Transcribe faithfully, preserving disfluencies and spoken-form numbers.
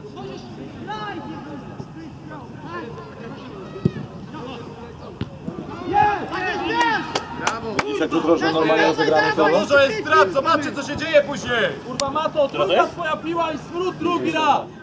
Widzisz, jak jutro, że normalnie rozegramy to? Dużo jest strat, zobaczcie co się dzieje później! Kurwa Mato, druga twoja piła i smród drugi raz!